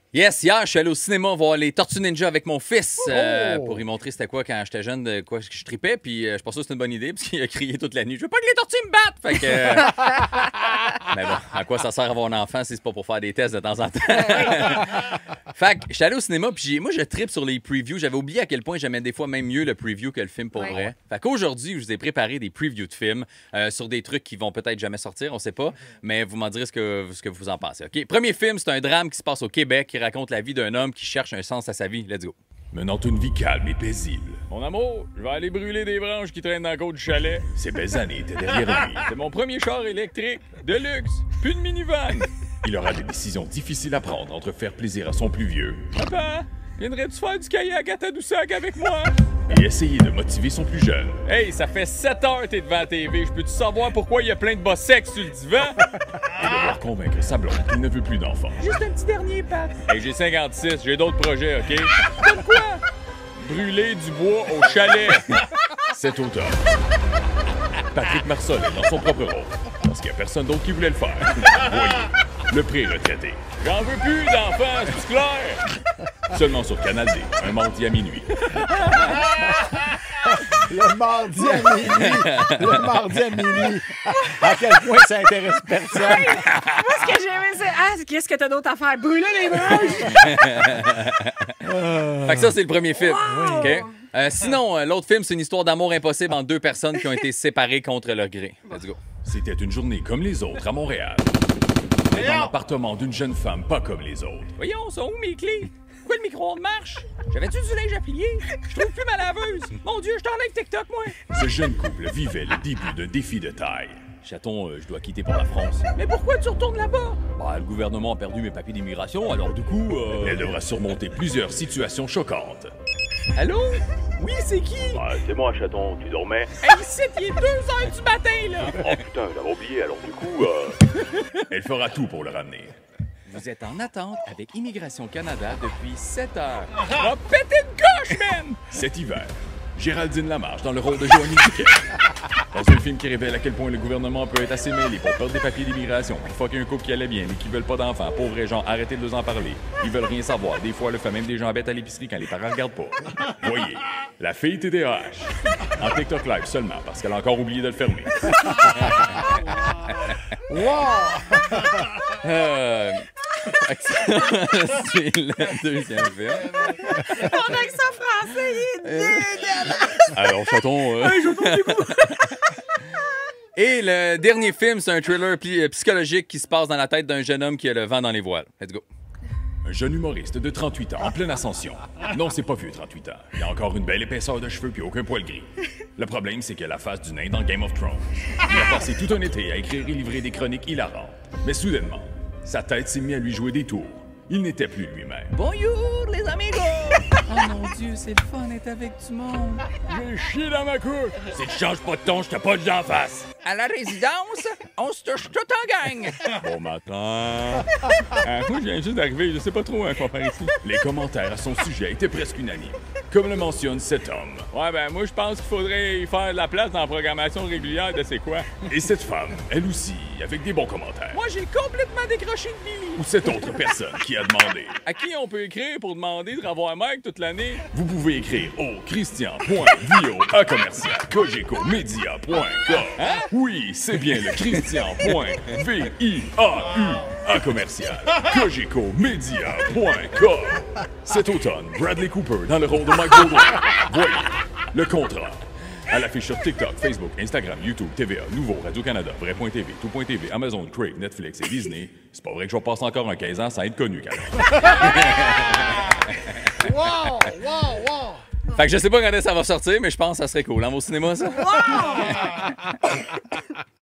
Yes, hier, je suis allé au cinéma voir les Tortues Ninja avec mon fils pour lui montrer c'était quoi quand j'étais jeune, de quoi je tripais. Puis je pense que c'est une bonne idée parce qu'il a crié toute la nuit. Je veux pas que les tortues me battent! Fait que. Mais bon, à quoi ça sert avoir un enfant si c'est pas pour faire des tests de temps en temps? Fait que j'étais allé au cinéma, puis moi, je tripe sur les previews. J'avais oublié à quel point j'aimais des fois même mieux le preview que le film pour vrai. Fait qu'aujourd'hui, je vous ai préparé des previews de films sur des trucs qui vont peut-être jamais sortir, on sait pas, mais vous m'en direz ce que vous en pensez. OK? Premier film, c'est un drame qui se passe au Québec qui raconte la vie d'un homme qui cherche un sens à sa vie. Let's go. Menant une vie calme et paisible. Mon amour, je vais aller brûler des branches qui traînent dans le côte du chalet. Ses belles années étaient derrière lui. C'est mon premier char électrique, de luxe, plus de minivan. Il aura des décisions difficiles à prendre entre faire plaisir à son plus vieux Papa, viendrais-tu faire du kayak à Tadoussac avec moi? et essayer de motiver son plus jeune. Hey, ça fait 7 heures que t'es devant la TV. Je peux-tu savoir pourquoi il y a plein de bas secs sur le divan? Et devoir convaincre sa blonde qu'il ne veut plus d'enfants. Juste un petit dernier, Pat. Hey, j'ai 56, j'ai d'autres projets, OK? Comme quoi? Brûler du bois au chalet. Cet automne, Patrick Marceau est dans son propre rôle, parce qu'il n'y a personne d'autre qui voulait le faire. Voyez, le pré-retraité. J'en veux plus d'enfants, c'est clair? Seulement sur Canal D, un mardi à minuit. Le mardi à minuit. Le mardi à minuit. À quel point ça intéresse personne. Moi, ce que j'ai aimé, c'est... Ah, qu'est-ce que t'as d'autre à faire? Brûler les branches! Fait que ça, c'est le premier film. Wow! OK? Sinon, l'autre film, c'est une histoire d'amour impossible entre deux personnes qui ont été séparées contre leur gré. Let's go. C'était une journée comme les autres à Montréal. Mais dans l'appartement d'une jeune femme pas comme les autres. Voyons, sont où mes clés? Pourquoi le micro-ondes marche? J'avais-tu du linge à plier? Je trouve plus ma laveuse. Mon Dieu, je t'enlève TikTok, moi. Ce jeune couple vivait le début d'un défi de taille. Chaton, je dois quitter pour la France. Mais pourquoi tu retournes là-bas? Bah, le gouvernement a perdu mes papiers d'immigration, alors du coup... Elle devra surmonter plusieurs situations choquantes. Allô? Oui, c'est qui? C'est moi, chaton, tu dormais? Hey, ici, il est 2 heures du matin, là! Oh putain, j'avais oublié, alors du coup, Elle fera tout pour le ramener. Vous êtes en attente avec Immigration Canada depuis 7 heures. Va péter une coche, man! Cet hiver, Géraldine Lamarche dans le rôle de Joanie Duquet. Dans un film qui révèle à quel point le gouvernement peut être assez mêlé pour perdre des papiers d'immigration. Une fois qu'il y a un couple qui allait bien mais qui veulent pas d'enfants, pauvres gens, arrêtez de nous en parler. Ils veulent rien savoir. Des fois, le fait même des gens bêtes à l'épicerie quand les parents regardent pas. Voyez, la fille TDAH. En TikTok Live seulement parce qu'elle a encore oublié de le fermer. C'est le deuxième film. Mon accent français, il est dégueulasse! Alors, chaton... Et le dernier film, c'est un thriller psychologique qui se passe dans la tête d'un jeune homme qui a le vent dans les voiles. Let's go. Un jeune humoriste de 38 ans en pleine ascension. Non, c'est pas vieux, 38 ans. Il a encore une belle épaisseur de cheveux puis aucun poil gris. Le problème, c'est qu'il a la face du nain dans Game of Thrones. Il a passé tout un été à écrire et livrer des chroniques hilarantes. Mais soudainement, sa tête s'est mise à lui jouer des tours. Il n'était plus lui-même. Bonjour, les amigos! Oh mon Dieu, c'est le fun d'être avec du monde. J'ai chié dans ma couche! Si tu changes pas de ton, je te pas d'en face. À la résidence, on se touche tout en gang. Bon matin! Moi, je viens juste d'arriver, je sais pas trop à quoi faire ici. Les commentaires à son sujet étaient presque unanimes. Comme le mentionne cet homme. Ouais, ben moi, je pense qu'il faudrait y faire de la place dans la programmation régulière de C'est quoi? Et cette femme, elle aussi, avec des bons commentaires. Moi, j'ai complètement décroché de Billy. Ou cette autre personne qui a demandé. À qui on peut écrire pour demander de revoir Mike toute l'année? Vous pouvez écrire au christian.vio@cogecomedia.com. Hein? Oui, c'est bien le christian.viau@cogecomedia.com. Cet automne, Bradley Cooper dans le rôle de Mike Baudouin. Voyez, le contrat. À l'affiche sur TikTok, Facebook, Instagram, YouTube, TVA, Nouveau, Radio-Canada, Vrai.tv, Tout.tv, Amazon, Crave, Netflix et Disney. C'est pas vrai que je vais passer encore un 15 ans sans être connu, quand même. Wow! Wow! Wow! Fait que je sais pas quand ça va sortir, mais je pense que ça serait cool. On va au cinéma, ça? Wow!